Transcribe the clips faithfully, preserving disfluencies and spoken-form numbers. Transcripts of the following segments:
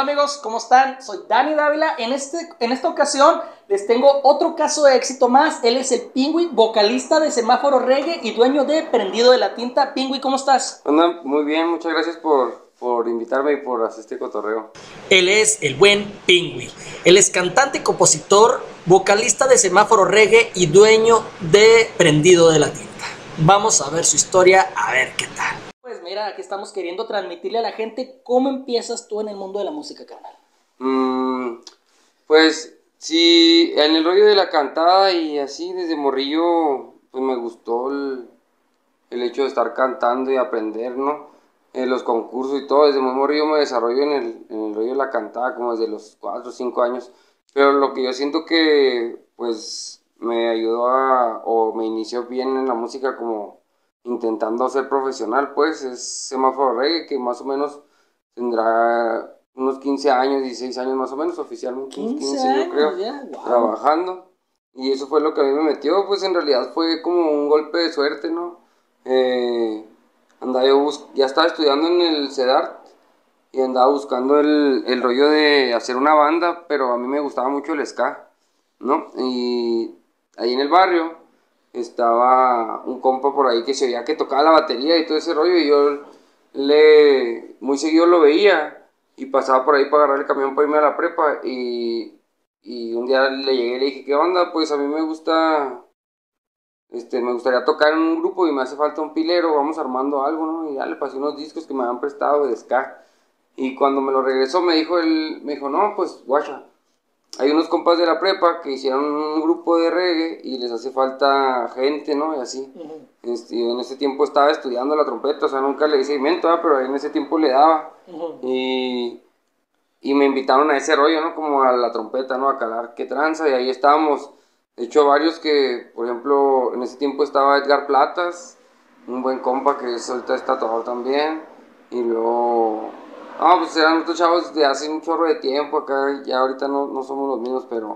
Hola amigos, ¿cómo están? Soy Dani Dávila. En, este, en esta ocasión les tengo otro caso de éxito más. Él es el Pingüi, vocalista de Semáforo Reggae y dueño de Prendido de la Tinta. Pingüi, ¿cómo estás? Anda, muy bien, muchas gracias por, por invitarme y por hacer este cotorreo. Él es el buen Pingüi. Él es cantante, compositor, vocalista de Semáforo Reggae y dueño de Prendido de la Tinta. Vamos a ver su historia, a ver qué tal. Pues mira, aquí estamos queriendo transmitirle a la gente cómo empiezas tú en el mundo de la música, carnal. Mm, pues sí, en el rollo de la cantada y así desde morrillo, pues me gustó el, el hecho de estar cantando y aprender, ¿no? En los concursos y todo, desde muy morrillo me desarrollo en el, en el rollo de la cantada, como desde los cuatro o cinco años. Pero lo que yo siento que, pues, me ayudó a, o me inició bien en la música como intentando ser profesional, pues, es Semáforo Reggae, que más o menos tendrá unos quince años, dieciséis años más o menos, oficialmente unos quince quince años, yo creo, ya, wow. trabajando. Y eso fue lo que a mí me metió, pues en realidad fue como un golpe de suerte, ¿no? Eh, andaba yo bus ya estaba estudiando en el CEDART y andaba buscando el, el rollo de hacer una banda, pero a mí me gustaba mucho el ska, ¿no? Y ahí en el barrio estaba un compa por ahí que se oía que tocaba la batería y todo ese rollo, y yo le muy seguido lo veía y pasaba por ahí para agarrar el camión para irme a la prepa, y, y un día le llegué y le dije, ¿qué onda? Pues a mí me gusta, este, me gustaría tocar en un grupo y me hace falta un pilero, vamos armando algo, ¿no? Y ya le pasé unos discos que me habían prestado de ska, y cuando me lo regresó me dijo él, me dijo, no, pues guacha, hay unos compas de la prepa que hicieron un grupo de reggae y les hace falta gente, ¿no? Y así. Uh-huh. Este, y en ese tiempo estaba estudiando la trompeta, o sea, nunca le di seguimiento, ¿eh? Pero en ese tiempo le daba. Uh-huh. Y, y me invitaron a ese rollo, ¿no? Como a la trompeta, ¿no? A calar qué tranza, y ahí estábamos. De hecho, varios que, por ejemplo, en ese tiempo estaba Edgar Platas, un buen compa que es, ahorita es tatuador también. Y luego... No, pues eran otros chavos de hace un chorro de tiempo acá, ya ahorita no, no somos los mismos, pero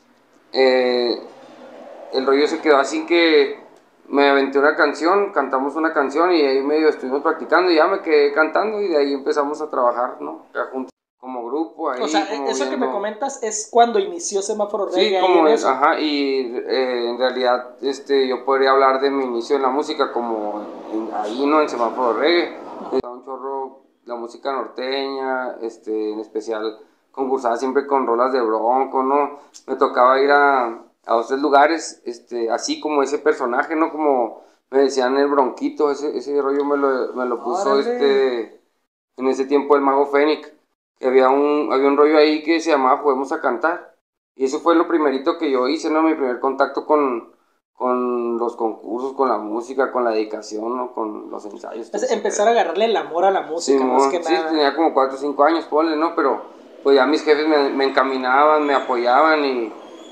eh, el rollo se quedó así que me aventé una canción, cantamos una canción y ahí medio estuvimos practicando y ya me quedé cantando, y de ahí empezamos a trabajar, ¿no? Ya juntos como grupo ahí. O sea, como eso viendo... que me comentas es cuando inició Semáforo Reggae. Sí, ahí como en es, eso. ajá, y eh, en realidad este, yo podría hablar de mi inicio en la música como en, ahí, ¿no? En Semáforo Reggae. Estaba un chorro la música norteña, este, en especial concursaba siempre con rolas de Bronco, ¿no? Me tocaba ir a, a dos tres lugares, este, así como ese personaje, ¿no? Como me decían el Bronquito, ese, ese rollo me lo, me lo puso Órale. este, en ese tiempo el Mago Fénix. Que había un, había un rollo ahí que se llamaba Juguemos a Cantar. Y eso fue lo primerito que yo hice, ¿no? Mi primer contacto con, con los concursos, con la música, con la dedicación, ¿no? Con los ensayos. Es empezar a agarrarle el amor a la música, sí, más que sí, nada. tenía como cuatro o cinco años, ponle, ¿no? Pero pues ya mis jefes me, me encaminaban, me apoyaban, y,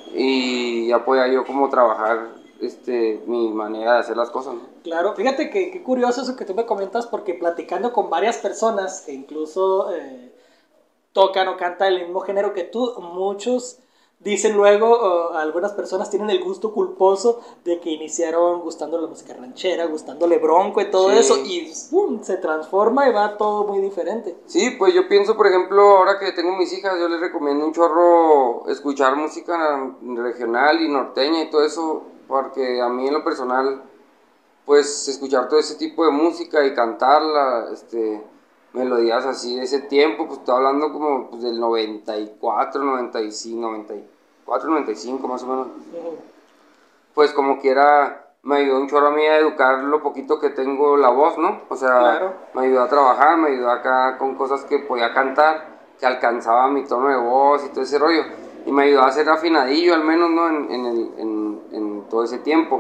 y ya podía yo como trabajar este, mi manera de hacer las cosas, ¿no? Claro, fíjate que qué curioso eso que tú me comentas, porque platicando con varias personas que incluso eh, tocan o cantan el mismo género que tú, muchos dicen luego, o algunas personas tienen el gusto culposo de que iniciaron gustando la música ranchera, gustándole Bronco y todo Sí. eso, y ¡pum!, se transforma y va todo muy diferente. Sí, pues yo pienso, por ejemplo, ahora que tengo mis hijas, yo les recomiendo un chorro escuchar música regional y norteña y todo eso, porque a mí en lo personal, pues escuchar todo ese tipo de música y cantarla, este, melodías así de ese tiempo, pues estoy hablando como pues, del noventa y cuatro, noventa y cinco, noventa y cuatro, noventa y cinco más o menos. Uh-huh. Pues como quiera me ayudó un chorro a mí a educar lo poquito que tengo la voz, ¿no? O sea, Claro. me ayudó a trabajar, me ayudó acá con cosas que podía cantar, que alcanzaba mi tono de voz y todo ese rollo. Y me ayudó a ser afinadillo al menos, ¿no? En, en, el, en, en todo ese tiempo.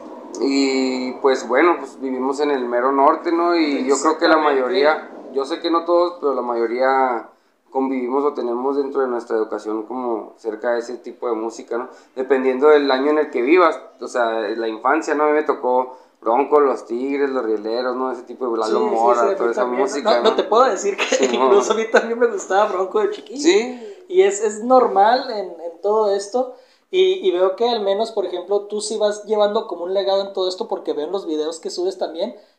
Y pues bueno, pues vivimos en el mero norte, ¿no? Y yo creo que la mayoría, yo sé que no todos, pero la mayoría convivimos o tenemos dentro de nuestra educación como cerca de ese tipo de música, ¿no? Dependiendo del año en el que vivas, o sea, la infancia, ¿no? A mí me tocó Bronco, Los Tigres, Los Rieleros, ¿no? Ese tipo de Lalo Sí, Mora, sí, sí, toda esa también. música, no, ¿no? no te puedo decir que Sí, incluso no. a mí también me gustaba Bronco de chiquillo. Sí. Y es, es normal en, en todo esto. Y, y veo que al menos, por ejemplo, tú sí vas llevando como un legado en todo esto, porque veo en los videos que subes también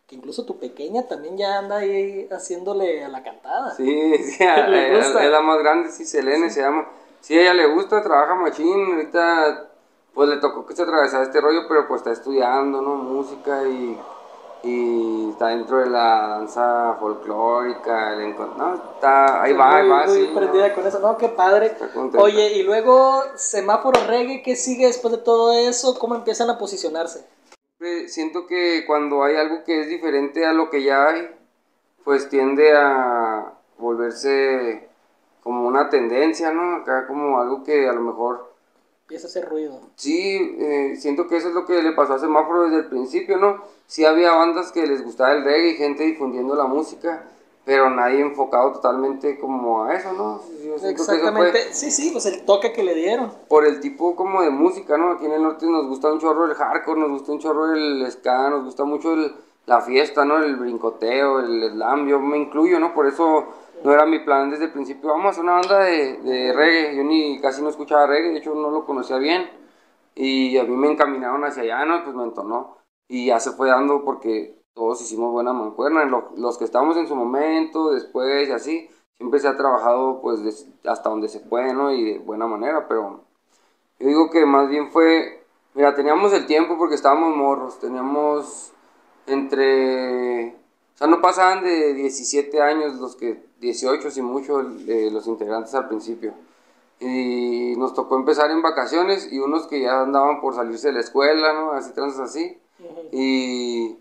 que incluso tu pequeña también ya anda ahí haciéndole a la cantada. Sí, sí, a, Le a, gusta. es la más grande, sí, Selene Sí. se llama. Sí, a ella le gusta, trabaja machín, ahorita pues le tocó que se atravesara este rollo, pero pues está estudiando, ¿no? Música y, y está dentro de la danza folclórica, el encon- no, está, ahí Sí, va, ahí muy, va, muy sí, prendida no, con eso, ¿no? Qué padre. está contenta. Oye, y luego Semáforo Reggae, ¿qué sigue después de todo eso? ¿Cómo empiezan a posicionarse? Siempre siento que cuando hay algo que es diferente a lo que ya hay, pues tiende a volverse como una tendencia, ¿no? Acá como algo que a lo mejor Empieza a hacer ruido. sí, eh, siento que eso es lo que le pasó a Semáforo desde el principio, ¿no? Sí había bandas que les gustaba el reggae y gente difundiendo la música, pero nadie enfocado totalmente como a eso, ¿no? Yo siento que eso fue Exactamente, sí, sí, pues el toque que le dieron. por el tipo como de música, ¿no? Aquí en el norte nos gusta un chorro el hardcore, nos gusta un chorro el ska, nos gusta mucho el, la fiesta, ¿no? El brincoteo, el slam, yo me incluyo, ¿no? Por eso no era mi plan desde el principio, vamos a hacer una banda de, de reggae, yo ni casi no escuchaba reggae, de hecho no lo conocía bien, y a mí me encaminaron hacia allá, ¿no? Pues me entonó, y ya se fue dando porque todos hicimos buena mancuerna, lo- los que estábamos en su momento, después y así, siempre se ha trabajado pues des- hasta donde se puede, ¿no? Y de buena manera, pero yo digo que más bien fue, mira, teníamos el tiempo porque estábamos morros, teníamos entre, o sea, no pasaban de diecisiete años los que, dieciocho si mucho, eh, los integrantes al principio. Y nos tocó empezar en vacaciones y unos que ya andaban por salirse de la escuela, ¿no? Así, tranzas así. Ujú. Y,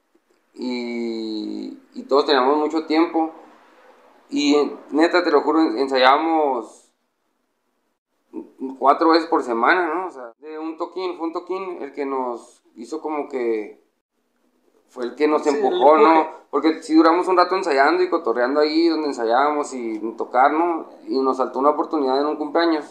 y, y todos teníamos mucho tiempo. Y neta, te lo juro, ensayábamos cuatro veces por semana, ¿no? O sea, de un toquín, fue un toquín el que nos hizo como que fue el que nos Sí, el empujó, ¿no? empuje. Porque si duramos un rato ensayando y cotorreando ahí donde ensayábamos y tocar, ¿no? Y nos saltó una oportunidad en un cumpleaños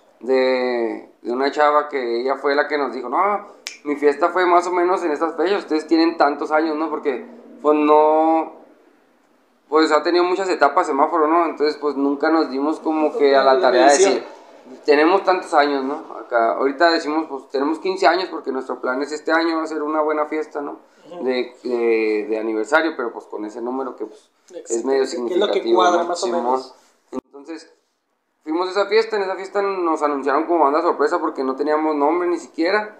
de, de una chava que ella fue la que nos dijo, no, mi fiesta fue más o menos en estas fechas, ustedes tienen tantos años, ¿no? Porque pues no, pues ha tenido muchas etapas semáforo, ¿no? Entonces pues nunca nos dimos como que a la La tarea de medición. decir, tenemos tantos años, ¿no? Acá, ahorita decimos, pues tenemos quince años porque nuestro plan es este año hacer una buena fiesta, ¿no? De, de, de aniversario, pero pues con ese número que pues es medio Exactamente, que es lo que significativo, cuadra ¿no? más o Simón. menos. Entonces, fuimos a esa fiesta, en esa fiesta nos anunciaron como banda sorpresa porque no teníamos nombre ni siquiera.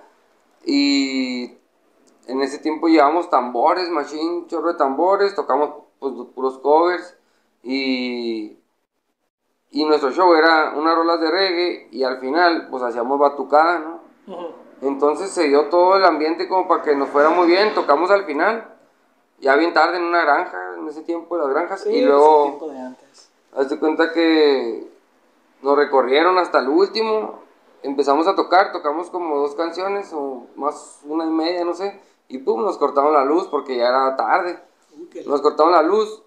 Y en ese tiempo llevamos tambores, machine, chorro de tambores, tocamos pues puros covers y, y nuestro show era unas rolas de reggae y al final pues hacíamos batucada, ¿no? Ujú. Entonces se dio todo el ambiente como para que nos fuera muy bien, tocamos al final, ya bien tarde en una granja, en ese tiempo de las granjas, Sí, y pues el luego, tiempo de antes. hazte cuenta que nos recorrieron hasta el último, empezamos a tocar, tocamos como dos canciones o más una y media, no sé, y pum, nos cortaron la luz porque ya era tarde. Uy, qué Nos loco. cortaron la luz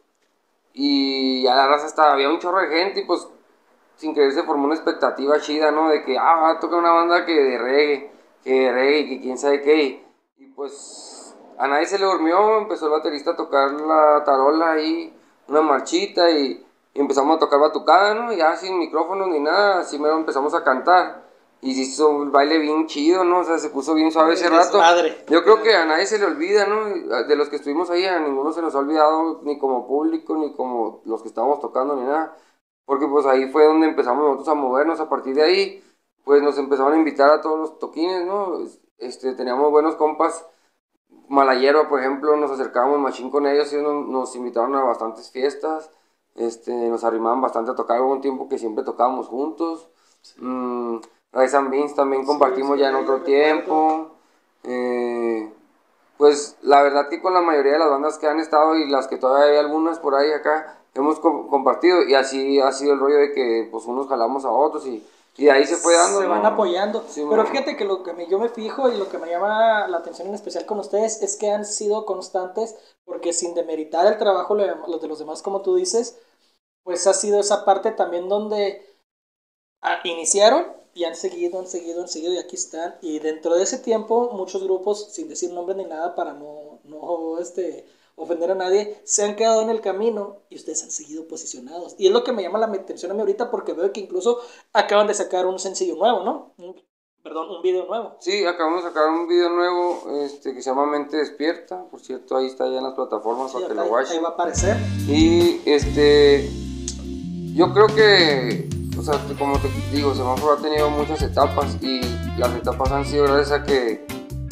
y ya la raza estaba, había un chorro de gente y pues sin querer se formó una expectativa chida, ¿no? De que, ah, va a tocar una banda que de reggae, que de reggae, que quién sabe qué. Y pues a nadie se le durmió, empezó el baterista a tocar la tarola ahí, una marchita y, y empezamos a tocar batucada, ¿no? Ya sin micrófonos ni nada, así mero empezamos a cantar. Y se hizo un baile bien chido, ¿no? O sea, se puso bien suave ese El rato. desmadre. Yo creo que a nadie se le olvida, ¿no? De los que estuvimos ahí, a ninguno se nos ha olvidado, ni como público, ni como los que estábamos tocando, ni nada. Porque pues ahí fue donde empezamos nosotros a movernos. A partir de ahí, pues nos empezaron a invitar a todos los toquines, ¿no? Este, teníamos buenos compas. Malayero, por ejemplo, nos acercábamos machín con ellos y nos, nos invitaron a bastantes fiestas. Este, nos arrimaban bastante a tocar. Hubo un tiempo que siempre tocábamos juntos. Mm, Rice and Beans también compartimos Sí, ya en sí, otro recuerdo. tiempo. Eh, pues la verdad que con la mayoría de las bandas que han estado y las que todavía hay algunas por ahí acá, hemos co- compartido y así ha sido el rollo de que pues unos jalamos a otros y, y de ahí se fue dando, Se van ¿no? apoyando. Sí, Pero bueno. fíjate que lo que me- yo me fijo y lo que me llama la atención en especial con ustedes es que han sido constantes, porque sin demeritar el trabajo lo de los de los demás, como tú dices, pues ha sido esa parte también donde ah, iniciaron y han seguido, han seguido, han seguido y aquí están. Y dentro de ese tiempo, muchos grupos, sin decir nombres ni nada para no, no este, ofender a nadie, se han quedado en el camino y ustedes han seguido posicionados. Y es lo que me llama la atención a mí ahorita porque veo que incluso acaban de sacar un sencillo nuevo, ¿no? Perdón, un video nuevo. Sí, acabamos de sacar un video nuevo este, que se llama Mente Despierta. Por cierto, ahí está ya en las plataformas Sí, para que ahí, lo watchen. ahí va a aparecer. Y este, yo creo que, o sea, como te digo, Semáforo ha tenido muchas etapas y las etapas han sido gracias a que,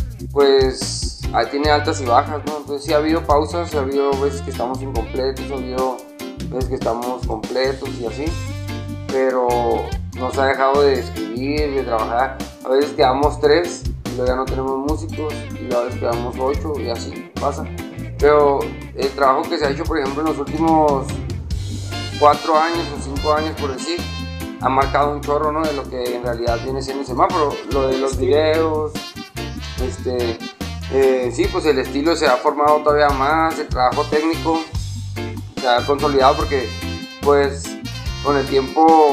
pues, ahí tiene altas y bajas, ¿no? Entonces sí ha habido pausas, ha habido veces que estamos incompletos, ha habido veces que estamos completos y así, pero no se ha dejado de escribir, de trabajar. A veces quedamos tres y luego ya no tenemos músicos y luego a veces quedamos ocho y así pasa. Pero el trabajo que se ha hecho, por ejemplo, en los últimos cuatro años o cinco años, por decir, ha marcado un chorro, ¿no? De lo que en realidad viene siendo Semáforo, lo de los videos, este, eh, sí, pues el estilo se ha formado todavía más, el trabajo técnico se ha consolidado porque, pues, con el tiempo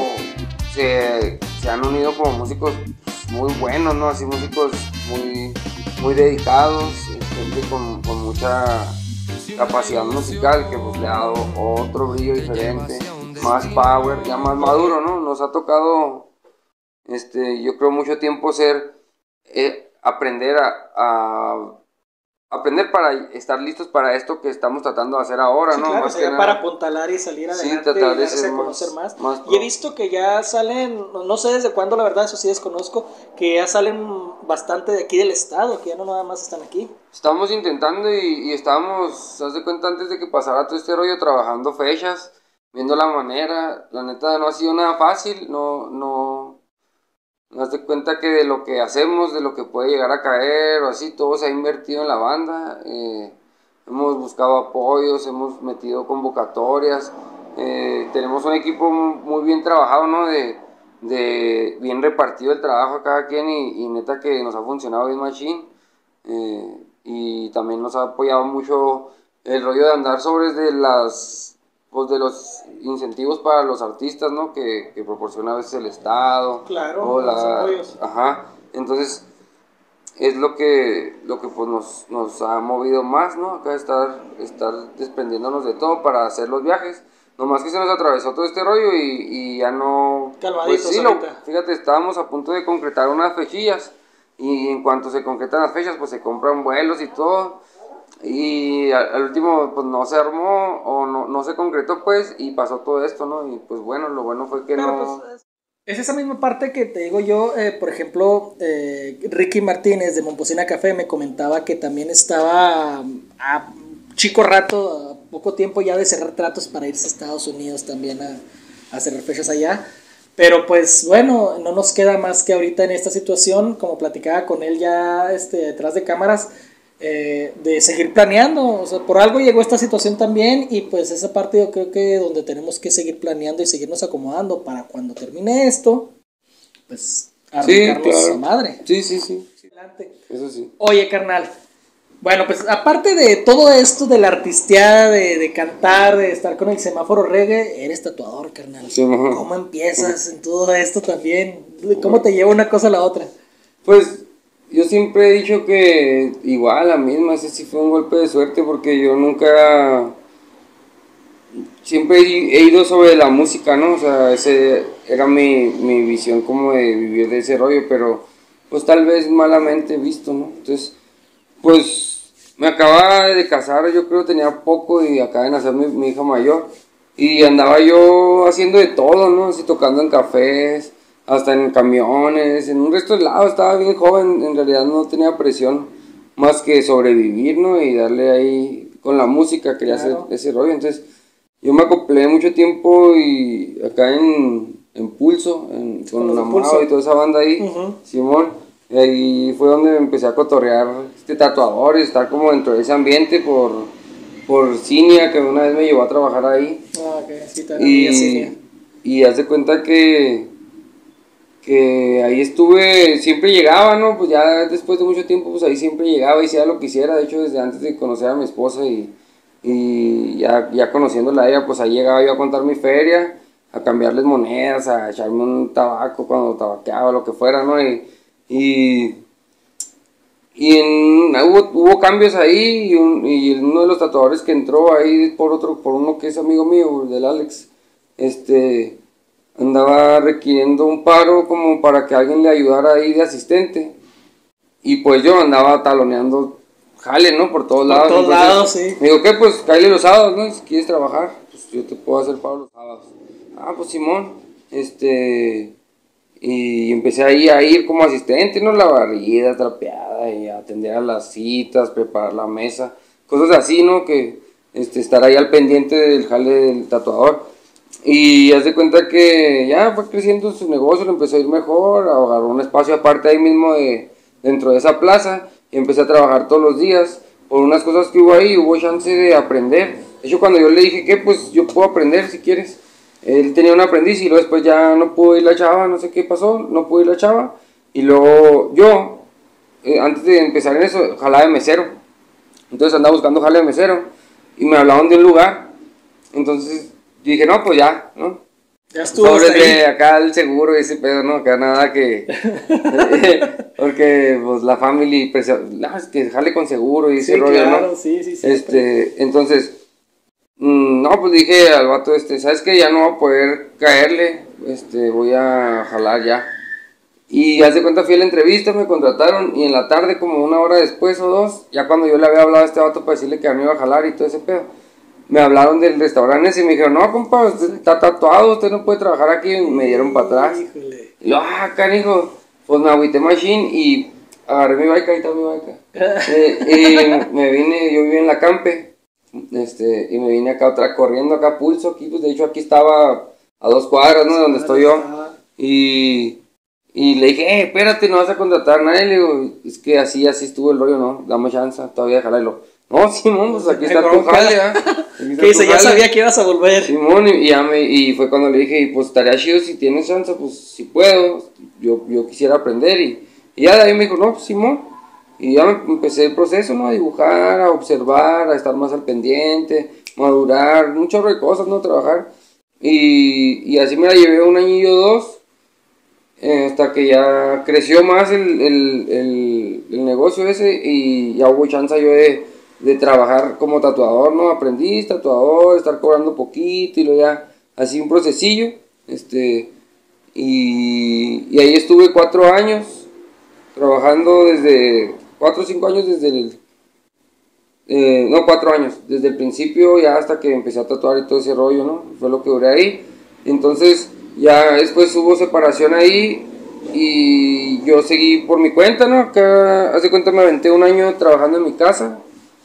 se, se han unido como músicos muy buenos, ¿no? Así músicos muy, muy dedicados, gente con, con mucha capacidad musical que pues le ha dado otro brillo diferente, más power, ya más maduro, ¿no? Nos ha tocado, este, yo creo mucho tiempo ser, eh, aprender a, a aprender para estar listos para esto que estamos tratando de hacer ahora, sí, ¿no? Claro, más sería que para nada, apuntalar y salir sí, adelante tratar y de darse ser a conocer más. más, más y he visto que ya salen, no sé desde cuándo, la verdad, eso sí desconozco, que ya salen bastante de aquí del estado, que ya no nada más están aquí. Estamos intentando y, y estábamos, haz de cuenta, antes de que pasara todo este rollo, trabajando fechas, viendo la manera. La neta no ha sido nada fácil, no, no, no haz de cuenta que de lo que hacemos, de lo que puede llegar a caer o así, todo se ha invertido en la banda. Eh, hemos buscado apoyos, hemos metido convocatorias, eh, tenemos un equipo muy bien trabajado, ¿no? De, de bien repartido el trabajo a cada quien y, y neta que nos ha funcionado bien machine. Eh, y también nos ha apoyado mucho el rollo de andar sobre de las pues de los incentivos para los artistas, ¿no? Que, que proporciona a veces el Estado. Claro, o los la, apoyos. ajá, entonces es lo que, lo que pues nos, nos ha movido más, ¿no? Acá estar, estar desprendiéndonos de todo para hacer los viajes. Nomás que se nos atravesó todo este rollo y, y ya no... Calmaditos pues sí, lo, ahorita. fíjate, estábamos a punto de concretar unas fechillas y en cuanto se concretan las fechas, pues se compran vuelos y todo. Y al, al último, pues no se armó o no, no se concretó, pues, y pasó todo esto, ¿no? Y pues bueno, lo bueno fue que Pero no... pues es esa misma parte que te digo yo, eh, por ejemplo, eh, Ricky Martínez de Momposina Café me comentaba que también estaba a chico rato, a poco tiempo ya de cerrar tratos para irse a Estados Unidos también a, a cerrar fechas allá. Pero pues bueno, no nos queda más que ahorita en esta situación, como platicaba con él ya este, detrás de cámaras, eh, de seguir planeando. O sea, por algo llegó esta situación también y pues esa parte yo creo que donde tenemos que seguir planeando y seguirnos acomodando para cuando termine esto, pues arrancarnos sí, claro. a madre. Sí, sí, sí. Adelante. Eso sí. Oye, carnal. Bueno, pues aparte de todo esto de la artisteada, de, de cantar, de estar con el semáforo reggae, eres tatuador, carnal. Sí, ajá. ¿Cómo empiezas en todo esto también? ¿Cómo te lleva una cosa a la otra? Pues yo siempre he dicho que igual la misma, ese sí fue un golpe de suerte porque yo nunca, siempre he ido sobre la música, ¿no? O sea, ese era mi, mi visión como de vivir de ese rollo, pero pues tal vez malamente visto, ¿no? Entonces, pues me acababa de casar, yo creo tenía poco y acaba de nacer mi, mi hija mayor y andaba yo haciendo de todo, ¿no? Así tocando en cafés, hasta en camiones, en un resto de lados, estaba bien joven, en realidad no tenía presión más que sobrevivir, ¿no? Y darle ahí con la música, quería Claro. hacer ese rollo, entonces yo me acoplé mucho tiempo y acá en, en Pulso, en, con Con los de Namao Pulso. y toda esa banda ahí, Ujú. Simón, y ahí fue donde empecé a cotorrear este tatuador y estar como dentro de ese ambiente por, por Cinia, que una vez me llevó a trabajar ahí. Ah, ok, sí, también Y, y haz de cuenta que, que ahí estuve, siempre llegaba, ¿no? Pues ya después de mucho tiempo, pues ahí siempre llegaba y hacía lo que hiciera. De hecho, desde antes de conocer a mi esposa y, y ya, ya conociéndola a ella, pues ahí llegaba yo a contar mi feria, a cambiarles monedas, a echarme un tabaco cuando tabaqueaba, lo que fuera, ¿no? Y, y, y en, hubo, hubo cambios ahí y, un, y uno de los tatuadores que entró ahí por otro, por uno que es amigo mío, del Alex, este, andaba requiriendo un paro como para que alguien le ayudara ahí de asistente. Y pues yo andaba taloneando jale, ¿no? Por todos Por lados. todos Entonces, lados, sí. me digo, ¿qué? Pues cállale los sábados, ¿no? Si quieres trabajar, pues yo te puedo hacer paro los sábados. Ah, pues Simón, este... Y empecé ahí a ir como asistente, ¿no? La barrida, trapeada, y atender a las citas, preparar la mesa, cosas así, ¿no? Que este, estar ahí al pendiente del jale del tatuador. Y haz de cuenta que ya fue creciendo su negocio, le empezó a ir mejor, agarró un espacio aparte ahí mismo de, dentro de esa plaza, y empecé a trabajar todos los días. Por unas cosas que hubo ahí, hubo chance de aprender. De hecho, cuando yo le dije que pues yo puedo aprender si quieres. Él tenía un aprendiz y luego después ya no pudo ir la chava, no sé qué pasó, no pudo ir la chava. Y luego yo, eh, antes de empezar en eso, jalaba de mesero. Entonces andaba buscando jale de mesero y me hablaban de un lugar. Entonces dije, no, pues ya, ¿no? Ya estuvo. Sobre de acá el seguro y ese pedo, ¿no? Acá nada que... porque pues la family, no, es que jale con seguro y ese sí, rollo, claro, ¿no? Sí, sí, sí. Este, entonces... No, pues dije al vato este, ¿sabes qué? Ya no voy a poder caerle, este, voy a jalar ya. Y haz de cuenta fui a la entrevista, me contrataron y en la tarde, como una hora después o dos, ya cuando yo le había hablado a este vato para decirle que me iba a jalar y todo ese pedo, me hablaron del restaurante ese y me dijeron, no, compa, usted está tatuado, usted no puede trabajar aquí, y me dieron para atrás. Híjole. Y yo, ah, canijo, pues me agüité machine y agarré mi bike, ahí está mi bike. eh, y me vine, yo vivía en la campe. Este, y me vine acá otra corriendo acá a pulso, aquí, pues de hecho aquí estaba a dos cuadras, ¿no? De donde estoy yo. Y, y le dije, eh, espérate, no vas a contratar a nadie. Le digo, es que así, así estuvo el rollo, ¿no? Dame chance, todavía jalarlo. No, Simón, pues aquí está tu jale, ¿eh? Que dice, ya sabía que ibas a volver. Simón, y, y, ya me, y fue cuando le dije, y pues estaría chido si tienes chance, pues si puedo, yo, yo quisiera aprender. Y, y ya de ahí me dijo, no, pues Simón. Y ya me empecé el proceso, ¿no? A dibujar, a observar, a estar más al pendiente, madurar, un chorro de cosas, ¿no? Trabajar. Y, y así me la llevé un añillo o dos, eh, hasta que ya creció más el, el, el, el negocio ese y ya hubo chance yo de, de trabajar como tatuador, ¿no? Aprendiz, tatuador, estar cobrando poquito y luego ya así un procesillo. Este, y, y ahí estuve cuatro años trabajando desde... Cuatro o cinco años desde el... Eh, no, cuatro años. Desde el principio ya hasta que empecé a tatuar y todo ese rollo, ¿no? Fue lo que duré ahí. Entonces ya después hubo separación ahí y yo seguí por mi cuenta, ¿no? Acá, hace cuenta, me aventé un año trabajando en mi casa.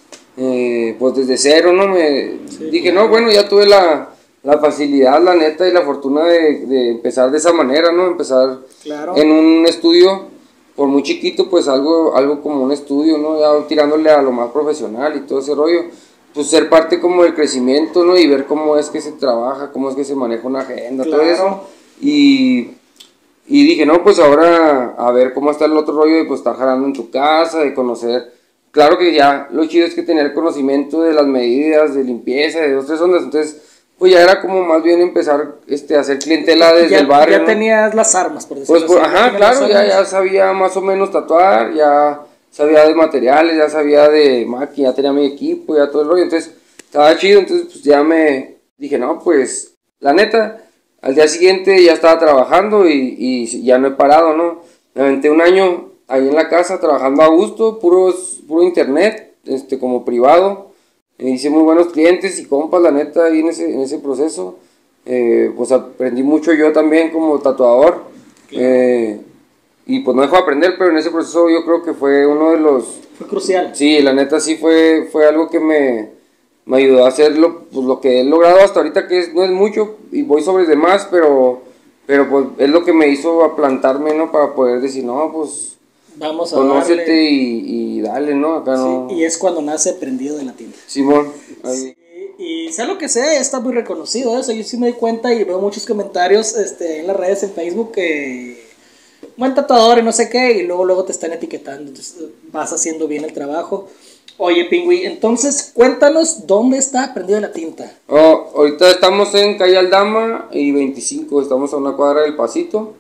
Eh, pues desde cero, ¿no? Me sí, dije, claro. No, bueno, ya tuve la, la facilidad, la neta, y la fortuna de, de empezar de esa manera, ¿no? Empezar claro. En un estudio... Por muy chiquito, pues algo, algo como un estudio, ¿no? Ya tirándole a lo más profesional y todo ese rollo. Pues ser parte como del crecimiento, ¿no? Y ver cómo es que se trabaja, cómo es que se maneja una agenda, claro. Todo eso. Y, y dije, no, pues ahora a ver cómo está el otro rollo de pues estar jalando en tu casa, de conocer. Claro que ya lo chido es que tener conocimiento de las medidas, de limpieza, de dos, tres ondas. Entonces, pues ya era como más bien empezar este, a hacer clientela desde ya, el barrio. Ya ¿no? Tenías las armas, por decirlo pues, así. Ajá, claro, ya, ya sabía más o menos tatuar, ya sabía de materiales, ya sabía de máquina, ya tenía mi equipo, ya todo el rollo. Entonces, estaba chido, entonces pues ya me dije, no, pues, la neta, al día siguiente ya estaba trabajando y, y ya no he parado, ¿no? Me aventé un año ahí en la casa trabajando a gusto, puros, puro internet, este, como privado. Hice muy buenos clientes y compas, la neta, ahí en ese, en ese proceso. Eh, pues aprendí mucho yo también como tatuador. Claro. Eh, y pues no dejo de aprender, pero en ese proceso yo creo que fue uno de los... Fue crucial. Sí, la neta sí fue, fue algo que me, me ayudó a hacer lo, pues, lo que he logrado hasta ahorita, que es, no es mucho, y voy sobre demás, pero, pero pues es lo que me hizo aplantarme, ¿no? Para poder decir, no, pues... Vamos a conócete darle. Y, y dale, ¿no? Acá sí, no... Y es cuando nace Prendido de la Tinta. Simón. Ahí. Sí, y sea lo que sea, está muy reconocido eso. Yo sí me doy cuenta y veo muchos comentarios este, en las redes, en Facebook, que buen tatuador y no sé qué, y luego, luego te están etiquetando. Entonces vas haciendo bien el trabajo. Oye, Pingüi, entonces cuéntanos dónde está Prendido de la Tinta. Oh, ahorita estamos en calle Aldama y veinticinco, estamos a una cuadra del Pasito.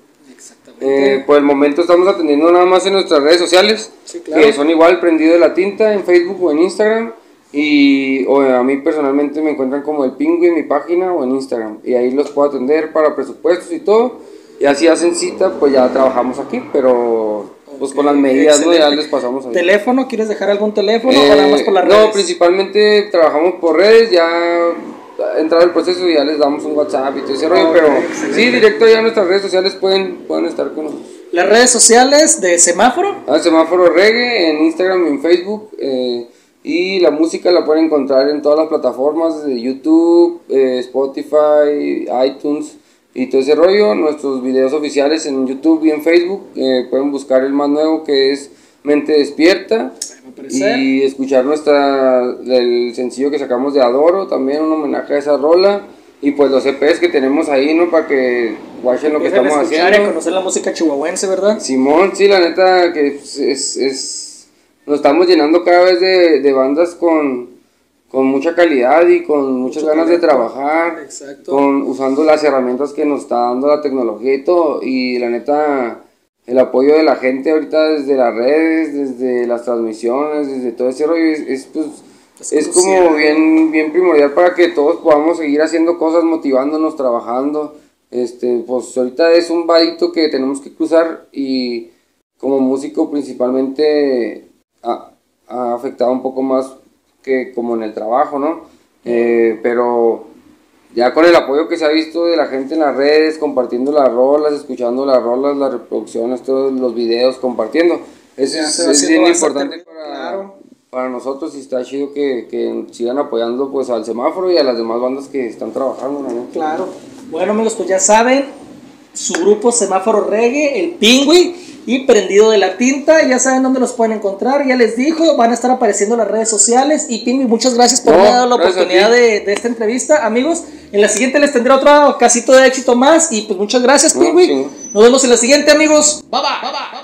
Eh, por el momento estamos atendiendo nada más en nuestras redes sociales, sí, claro. Que son igual Prendido de la Tinta en Facebook o en Instagram. Y o a mí personalmente me encuentran como el Pingüi en mi página o en Instagram. Y ahí los puedo atender para presupuestos y todo. Y así hacen cita, pues ya trabajamos aquí, pero pues con las medidas, excelente, ¿no? Ya les pasamos ahí. ¿Teléfono? ¿Quieres dejar algún teléfono eh, o nada más por las redes? No, principalmente trabajamos por redes, ya entrado el proceso y ya les damos un WhatsApp y todo ese rollo, okay, pero excelente. Sí, directo ya en nuestras redes sociales pueden, pueden estar con nosotros. ¿Las redes sociales de Semáforo? Ah, Semáforo Reggae en Instagram y en Facebook. Eh, y la música la pueden encontrar en todas las plataformas de YouTube, eh, Spotify, iTunes y todo ese rollo. Nuestros videos oficiales en YouTube y en Facebook. Eh, pueden buscar el más nuevo, que es Mente Despierta. Y escuchar nuestra el sencillo que sacamos de Adoro, también un homenaje a esa rola. Y pues los E Pes que tenemos ahí, ¿no? Para que watchen lo que estamos haciendo. Y conocer la música chihuahuense, ¿verdad? Simón, sí, la neta que es, es, es nos estamos llenando cada vez de, de bandas con, con mucha calidad y con muchas Mucho ganas talento. de trabajar. Exacto. Con, usando las herramientas que nos está dando la tecnología y todo. Y la neta, el apoyo de la gente ahorita desde las redes, desde las transmisiones, desde todo ese rollo, es, es pues... Es, es como bien, bien primordial para que todos podamos seguir haciendo cosas, motivándonos, trabajando. Este, pues ahorita es un vadito que tenemos que cruzar y como músico principalmente ha, ha afectado un poco más que como en el trabajo, ¿no? Eh, pero ya con el apoyo que se ha visto de la gente en las redes, compartiendo las rolas, escuchando las rolas, las reproducciones, todos los videos, compartiendo. Eso es, es bien importante para... Claro. Para nosotros y está chido que, que sigan apoyando pues al Semáforo y a las demás bandas que están trabajando, ¿no? Claro. Bueno, amigos, pues ya saben, su grupo Semáforo Reggae, el Pingüi y Prendido de la Tinta, ya saben dónde los pueden encontrar, ya les dijo, van a estar apareciendo en las redes sociales. Y Pingüi, muchas gracias por no, haberme dado la oportunidad de, de esta entrevista, amigos. En la siguiente les tendré otro casito de éxito más y pues muchas gracias, Pingüi. No, sí. Nos vemos en la siguiente, amigos. Bye bye, bye bye.